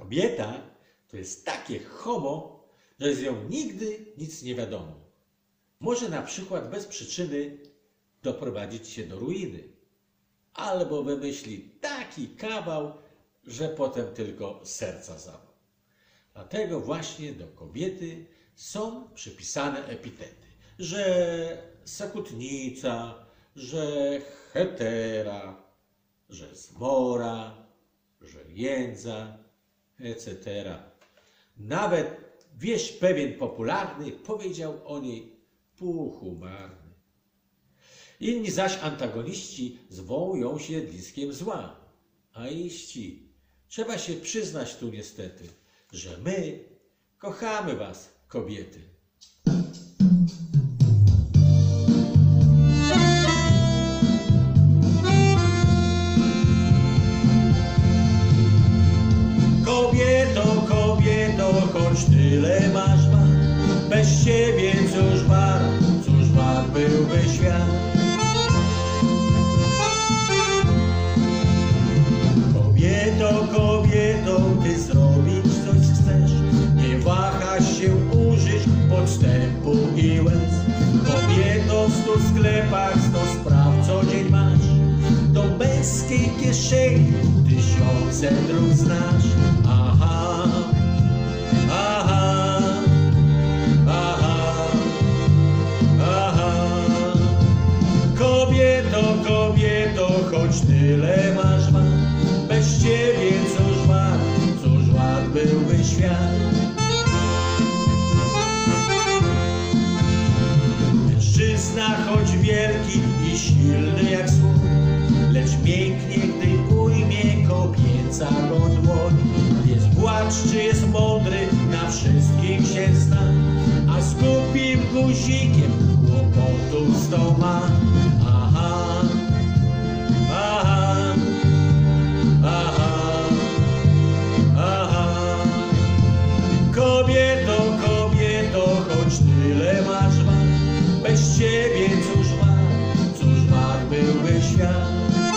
Kobieta to jest takie homo, że z nią nigdy nic nie wiadomo. Może na przykład bez przyczyny doprowadzić się do ruiny. Albo wymyśli taki kawał, że potem tylko serca zawał. Dlatego właśnie do kobiety są przypisane epitety, że sakutnica, że hetera, że zmora, że jędza, etc. Nawet wieś pewien popularny powiedział o niej półhumarny. Inni zaś antagoniści zwą ją siedliskiem zła. A iści, trzeba się przyznać tu niestety, że my kochamy was, kobiety. Kobieto, kobieto, choć tyle masz wad, bez ciebie cóż wad byłby świat. Kobieto, kobieto, ty zrobić coś chcesz, nie wahasz się użyć podstępu i łez. Kobieto, w 100 sklepach 100 spraw co dzień masz, do męskiej kieszeni 1000 dróg znasz. Aha, aha, aha, aha. Kobieto, kobieto, choć tyle masz wad, bez ciebie cóż wad byłby świat. Mężczyzna choć wielki i silny jak słon, lecz mięknie, gdy ujmie kobieca go dłoń. Jest władczy, jest mądry, na wszystkim się zna, a z głupim guzikiem kłopotów 100 ma. Aha, aha, aha, aha. Kobieto, kobieto, choć tyle masz wad, bez ciebie cóż wad byłby świat.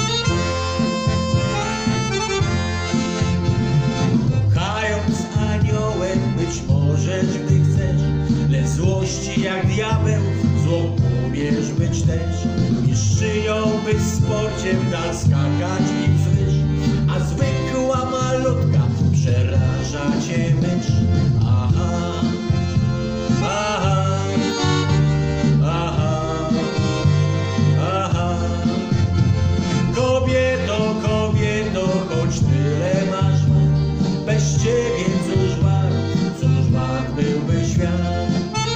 Kochając aniołem być możesz, gdy chcesz, lecz złości jak diabeł złą umiesz być też. Mistrzynią być w sporcie, w dal skakać i wzwyż, a zwykła malutka przeraża cię mysz. Aha, aha, aha, aha. Kobieto, kobieto, choć tyle masz wad, bez ciebie cóż wad byłby świat.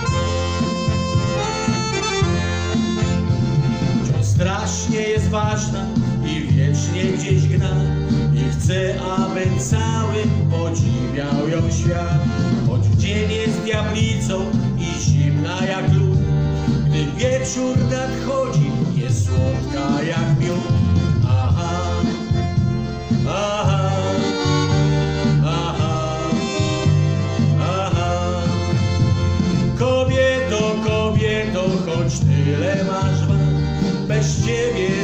Wciąż strasznie jest ważna i wiecznie gdzieś gna, i chce, aby cały podziwiał ją świat. Choć w dzień jest diablicą i zimna jak lód, gdy wieczór nadchodzi, jest słodka jak miód. Aha, aha, aha, aha. Kobieto, kobieto, choć tyle masz wad, bez ciebie